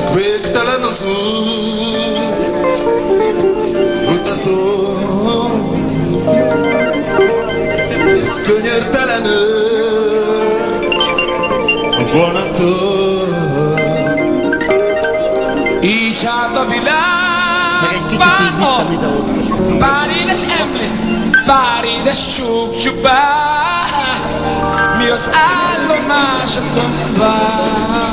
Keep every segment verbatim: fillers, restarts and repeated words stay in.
Végtelen az út, utazó, ez könyörtelenül a vonaton. Így hát a világ pár arc, pár édes emlék, pár édes csúk csupán, mi az állomásokon vár.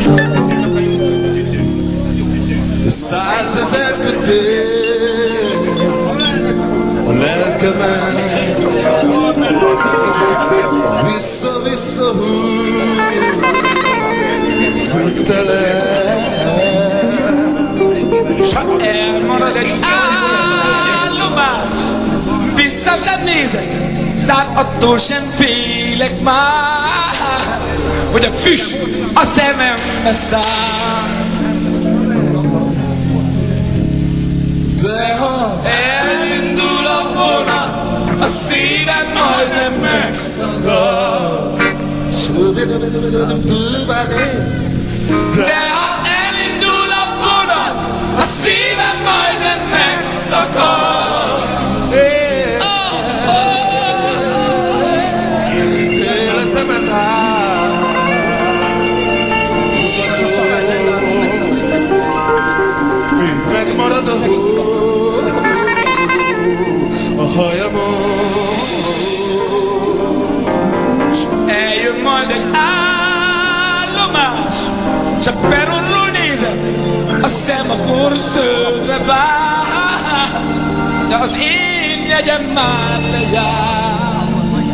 Százezer kötél a lelkemen, vissza-vissza húz, szüntelen. S ha elmarad egy állomás, vissza sem nézek, tehát attól sem félek már, hogy a füst a szemembe száll. De ha elindul a vonat, a szívem majdnem megszakad. De ha elindul a vonat, a szívem majdnem megszakad. Oh, oh. Életemet át míg megmarad a hó a hajamon. Eljön majd egy állomás, s a peronról nézem, a szem a korszövre vár, de az én jegyem már lejár.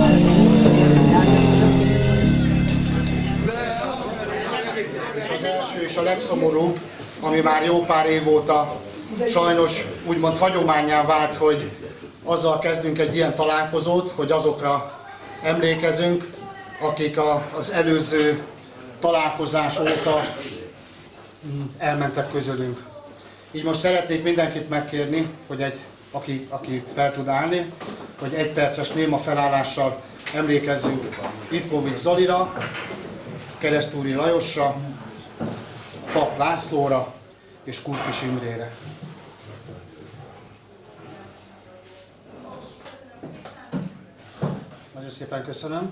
Az első és a legszomorúbb, ami már jó pár év óta sajnos úgymond hagyománnyá vált, hogy azzal kezdünk egy ilyen találkozót, hogy azokra emlékezünk, akik a, az előző találkozás óta elmentek közülünk. Így most szeretnék mindenkit megkérni, hogy egy, aki, aki fel tud állni, hogy egy perces néma felállással emlékezzünk Ivkovics Zolira, Keresztúri Lajosra, Pap Lászlóra és Kurtis Imrére. Nagyon szépen köszönöm.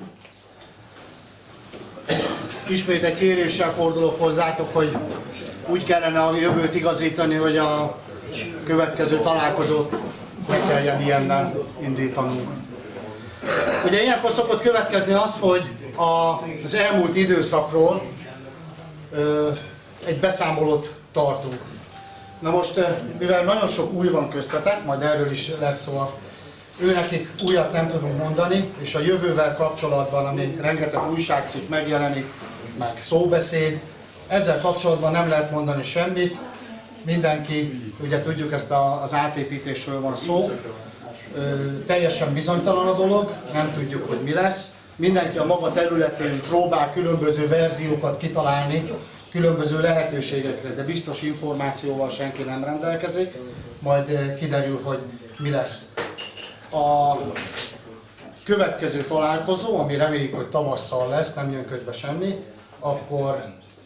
Ismét egy kéréssel fordulok hozzátok, hogy úgy kellene a jövőt igazítani, hogy a következő találkozót ne kelljen ilyennel indítanunk. Ugye ilyenkor szokott következni az, hogy a, az elmúlt időszakról ö, egy beszámolót tartunk. Na most, mivel nagyon sok új van köztetek, majd erről is lesz szó, őnekik újat nem tudunk mondani, és a jövővel kapcsolatban, ami rengeteg újságcikk megjelenik, meg szóbeszéd, ezzel kapcsolatban nem lehet mondani semmit. Mindenki, ugye tudjuk, ezt a, az átépítésről van szó, ö, teljesen bizonytalan a dolog, nem tudjuk, hogy mi lesz. Mindenki a maga területén próbál különböző verziókat kitalálni, különböző lehetőségekre, de biztos információval senki nem rendelkezik, majd kiderül, hogy mi lesz. A következő találkozó, ami reméljük, hogy tavasszal lesz, nem jön közbe semmi, akkor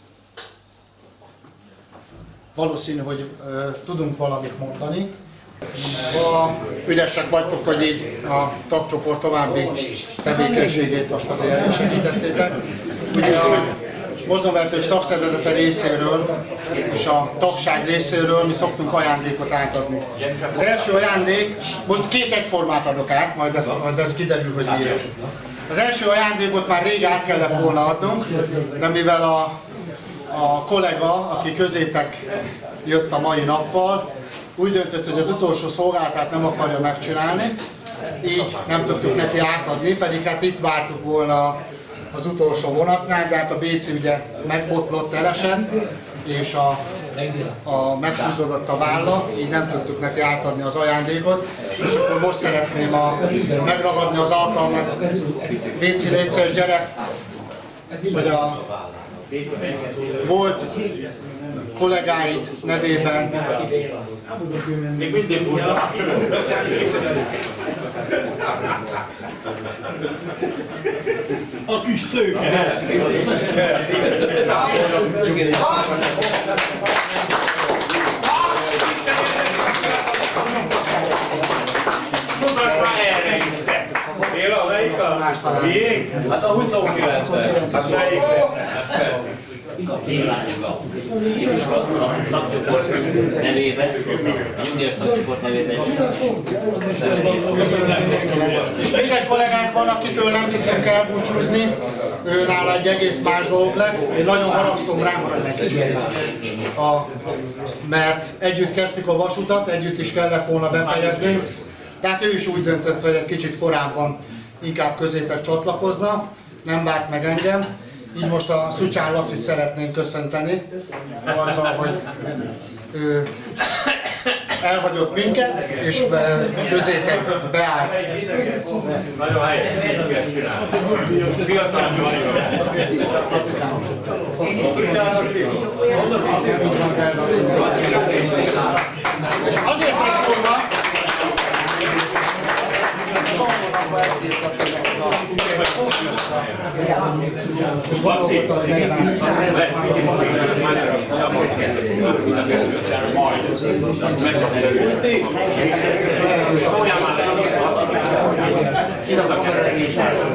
valószínű, hogy ö, tudunk valamit mondani. Ha ügyesek vagytok, hogy így a tagcsoport további tevékenységét most azért elősegítettétek. Ugye a mozdonvezetők szakszervezete részéről és a tagság részéről mi szoktunk ajándékot átadni. Az első ajándék, most két egyformát adok át, majd ez, majd ez kiderül, hogy miért. Az első ajándékot már rég át kellett volna adnunk, de mivel a, a kollega, aki közétek jött a mai nappal, úgy döntött, hogy az utolsó szolgálatát nem akarja megcsinálni, így nem tudtuk neki átadni, pedig hát itt vártuk volna az utolsó vonatnál, de hát a Béci ugye megbotlott, elesett, és a, a meghúzódott a válla, így nem tudtuk neki átadni az ajándékot, és akkor most szeretném a, megragadni az alkalmat. Béci, légy szíves, gyere, hogy a volt kollégáid nevében a kis szőke. talán. Hát a huszonkilenc. Hát Évácska. Évácska a tagcsoport nevében, a nyugdíjas tagcsoport nevében. És még egy kollégánk van, akitől nem tudtunk elbúcsúzni, ő nála egy egész más dolog lett. Én nagyon haragszom rám, hogy egy kicsit. A, mert együtt kezdtük a vasutat, együtt is kellett volna befejezni. Tehát ő is úgy döntött, hogy egy kicsit korábban inkább közétek csatlakozna, nem várt meg engem. Így most a Szucsán Lacit szeretném köszönteni azzal, hogy ő elhagyott minket, és közétek beállt. nagyon helyes, ilyet csinál. Fiatal vagyok. Lacikám, hosszú. Így van, de ez a lényeg. És azért lett volna, és gondolkodtam, hogy legyen ide a kamera egész.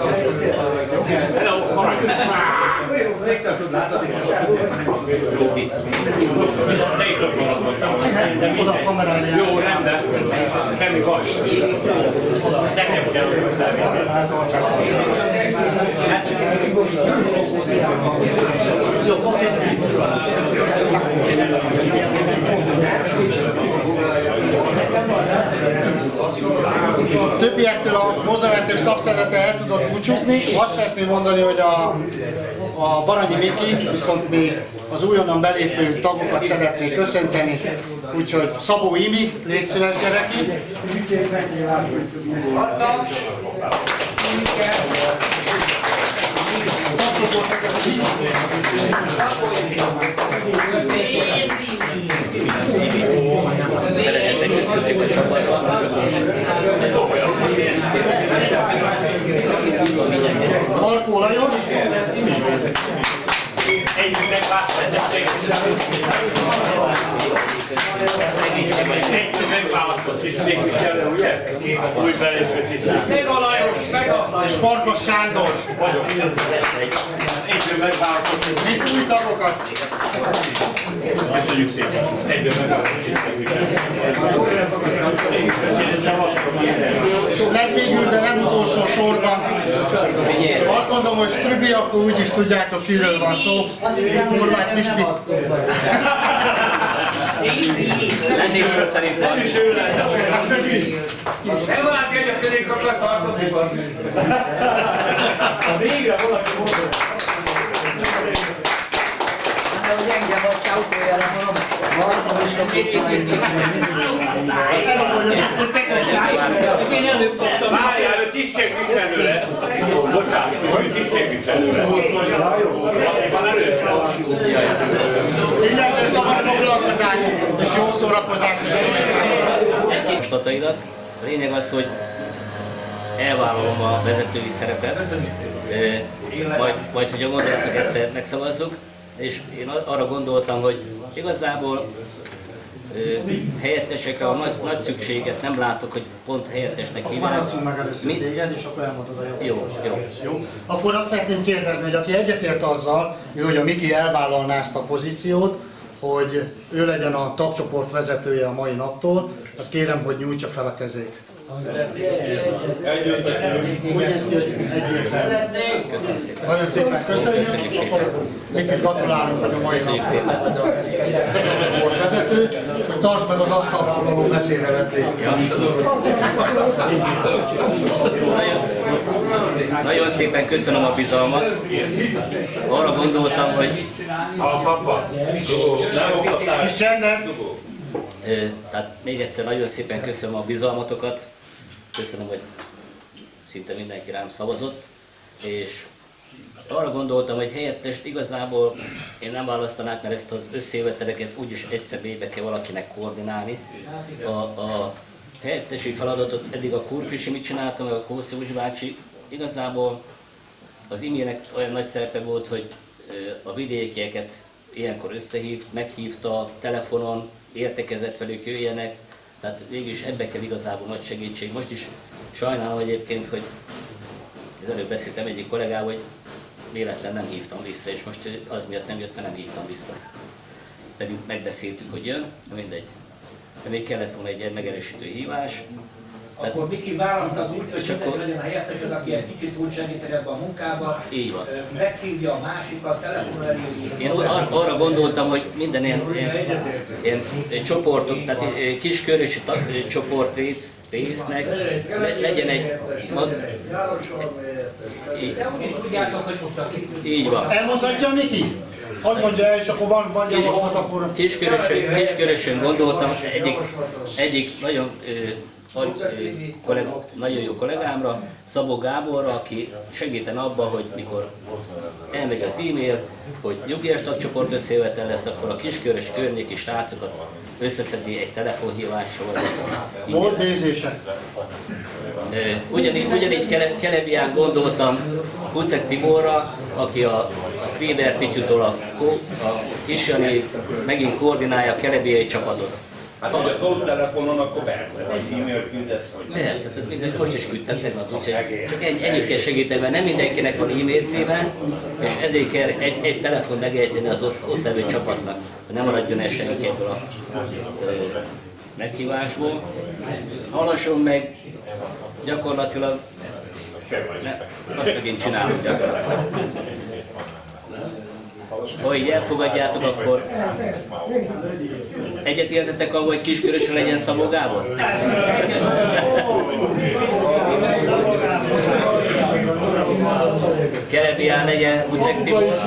Oda a kamera elé. Jó, rendben. Semmi baj. Nekem kell. Jó, oké. A többiektől a hozzávetők szakszervezete el tudott búcsúzni. Azt szeretném mondani, hogy a, a Baranyi Miki viszont még az újonnan belépő tagokat szeretnék köszönteni. Úgyhogy Szabó Imi, légy szíves gyerek! Szeretettel köszöntjük a csapatban. Markó Lajos! Együtt megválasztott, együtt megválasztott tisztségviselő, ugye? Új belépő tisztségviselő. Meg a Lajos, meg a... És Farkas Sándor! Együtt megválasztott tisztségviselő. Még új tagokat! Köszönjük szépen. Együtt megválasztott tisztségviselő. És legvégül, de nem utolsó sorban, azt mondom, hogy Strübi, akkor úgyis tudjátok, kiről van szó. Horváth Pisti. Lennék sok szerintem. Nem is ő lenne. Nem látja, hogy a közénk akar tartani. A végre valaki mondott. Hogy engem adtál utoljára mondom, van, és a Én előbb kaptam. Várjál, ő tisztségviselő lett. Bocsánat, ő tisztségviselő lett. Van előtt. Illetve szabad foglalkozás és jó szórakozást és jó étvágyat. Egy-két javaslataidat. A lényeg az, hogy elvállalom a vezetői szerepet, majd, majd hogy a gondolatot egyszer megszavazzuk, és én arra gondoltam, hogy igazából helyettesekre a nagy, nagy szükséget nem látok, hogy pont helyettesnek hívják. Válasszunk meg először téged, és akkor elmondod a javaslatot. Jó, jó. Jó. Akkor azt szeretném kérdezni, hogy aki egyetért azzal, hogy a Miki elvállalná ezt a pozíciót, hogy ő legyen a tagcsoport vezetője a mai naptól, azt kérem, hogy nyújtsa fel a kezét. Úgy néz ki, hogy egyértelmű. Köszönöm szépen. Nagyon szépen köszönjük, Köszönjük és szépen. akkor Miki, gratulálunk, hogy a mai Köszönjük napot szépen. vagy a tagcsoport vezető, hogy tartsd meg az asztalfoglaló beszédelet létszét. Nagyon, nagyon szépen köszönöm a bizalmat. Arra gondoltam, hogy A papa. Kis csendet! ö, tehát még egyszer nagyon szépen köszönöm a bizalmatokat. Köszönöm, hogy szinte mindenki rám szavazott. És arra gondoltam, hogy helyettest igazából én nem választanák, mert ezt az összejöveteleket úgyis egy személybe kell valakinek koordinálni. A, a helyettesi feladatot eddig a Kurfisi mit csináltam, meg a Kószolós bácsi. Igazából az Iminek olyan nagy szerepe volt, hogy a vidékieket ilyenkor összehívt, meghívta telefonon, értekezett velük, jöjjenek. Tehát végülis ebbe kell igazából nagy segítség. Most is sajnálom egyébként, hogy Az előbb beszéltem egyik kollégával, hogy véletlen nem hívtam vissza, és most az miatt nem jött, mert nem hívtam vissza. Pedig megbeszéltük, hogy jön, de mindegy. De még kellett volna egy megerősítő hívás. Akkor Miki választhat úgy, hogy mindenki legyen a helyettesed, aki egy kicsit úgy segíteni ebben a munkában. Így van. Meghívja a másikat, telefonál elérjük. Én ar arra gondoltam, hogy minden ilyen, ilyen, ilyen, ilyen csoportok, tehát kiskörösi csoport rész, résznek le, legyen egy... Így, így van. Elmondhatja Miki? Hogy mondja el, és akkor van, van Kis, javaslat, akkor... Kiskörösön, kiskörösön gondoltam, egyik, egyik nagyon, ö, ö, kolleg, nagyon jó kollégámra, Szabó Gáborra, aki segíten abban, hogy mikor elmegy az e-mail, hogy nyugdíjas tagcsoport összejövetel lesz, akkor a kiskörös környéki srácokat összeszedni egy telefonhívással. Volt nézések. Ugyanígy, ugyanígy Kele, Kelebián gondoltam Kucek Tiborra, aki a, a Féber Pityutól a, a Kisjani megint koordinálja a kelebiai csapatot. Hát, hogy a tót telefonon, akkor persze, vagy e-mail küldesz, hogy... Persze, ez minden, most is küldtem tegnap, úgyhogy csak egy, ennyit kell segíteni, mert nem mindenkinek van e-mail címe, és ezért kell egy, egy telefon megejteni az ott, ott levő csapatnak, hogy nem maradjon el senki ebből a ö, meghívásból. Halasson meg, gyakorlatilag, ne, azt megint csinálunk gyakorlatilag. Ha így elfogadjátok, akkor egyetértetek ahol, hogy Kiskörösön legyen Szabó Gábor? Kelebián legyen Kucek Tibor?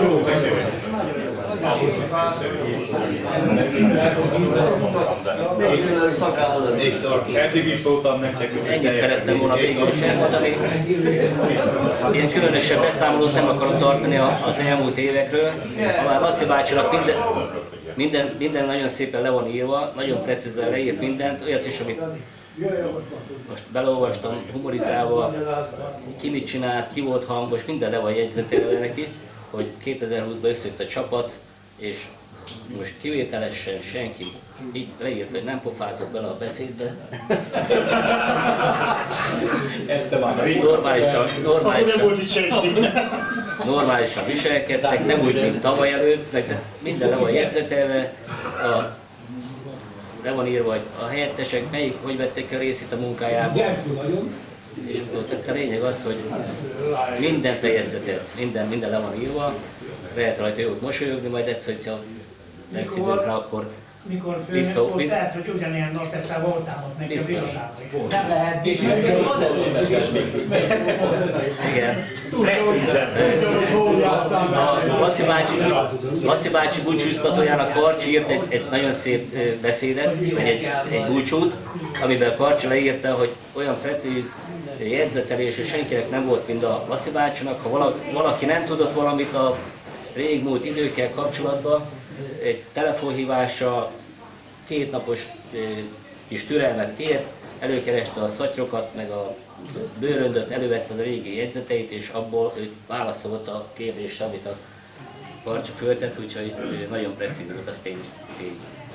Eddig is szóltam nektek, hogy... Ennyit szerettem volna végül is elmondani. Én különösebb beszámolót nem akarok tartani az elmúlt évekről. A Laci bácsinak minden, minden, minden nagyon szépen le van írva, nagyon precízen leírt mindent, olyat is, amit most beleolvastam humorizálva, ki mit csinált, ki volt hangos, minden le van jegyzetelve neki, hogy kétezer-húszban összejött a csapat, és most kivételesen senki így leírta, hogy nem pofázott bele a beszédbe. Normálisan, normálisan, normálisan viselkedtek, nem úgy, mint tavaly előtt, meg minden le van jegyzetelve. A, le van írva, hogy a helyettesek melyik, hogy vették a részét a munkájában. És a lényeg az, hogy mindent lejegyzetelt, minden, minden le van írva, lehet rajta jót mosolyogni, majd egyszer, hogyha lesz időnk rá, akkor mikor vissza, főnök, vissza. lehet, hogy ugyanilyen noteszál voltál ott neki a birodában. Nem lehet biztos. Igen. A Laci bácsi, Laci bácsi búcsúztatójának Karcsi írt egy, egy nagyon szép beszédet, vagy egy, egy búcsút, amiben Karcsi leírta, hogy olyan precíz jegyzetelés, és senkinek nem volt, mint a Laci bácsinak. Ha valaki nem tudott valamit a régmúlt időkkel kapcsolatban, egy telefonhívással két napos kis türelmet kért, előkereste a szatyrokat, meg a bőröndöt, elővette a régi jegyzeteit, és abból ő válaszolt a kérdésre, amit a Karcsi föltett, úgyhogy nagyon precíz volt, az tény. tény.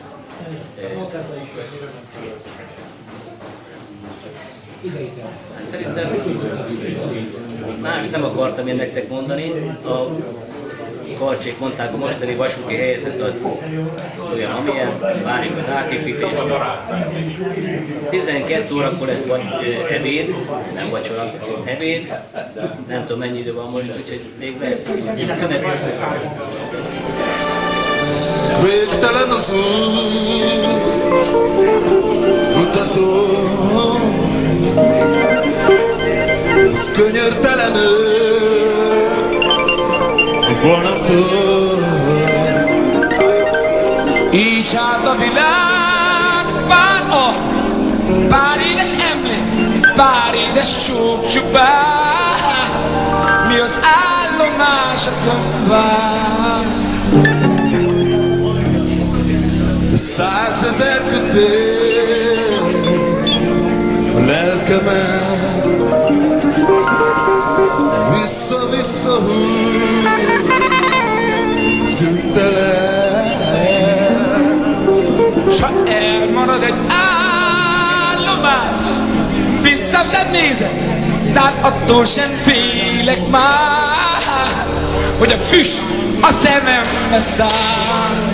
Hát szerintem más nem akartam én nektek mondani. A Karcsék mondták, a mostani vasúti helyzet az olyan, amilyen, várjuk az átépítést. tizenkét órakor lesz vagy ebéd, nem vacsora, ebéd, nem tudom mennyi idő van most, úgyhogy még lehet, hogy szünet. Végtelen az út, utazó, az könyörtelenül vonaton. Így hát a világ pár arc, pár édes emlék, pár édes csúk csupán, mi az állomásokon vár. Százezer kötél a lelkemen, vissza-vissza húz, szüntelen. S ha elmarad egy állomás, vissza sem nézek, Tehát attól sem félek már, hogy a füst a szemembe száll.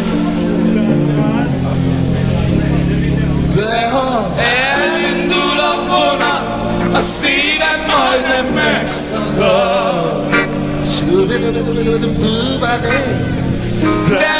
De ha elindul a vonat, a szívem majdnem megszakad. De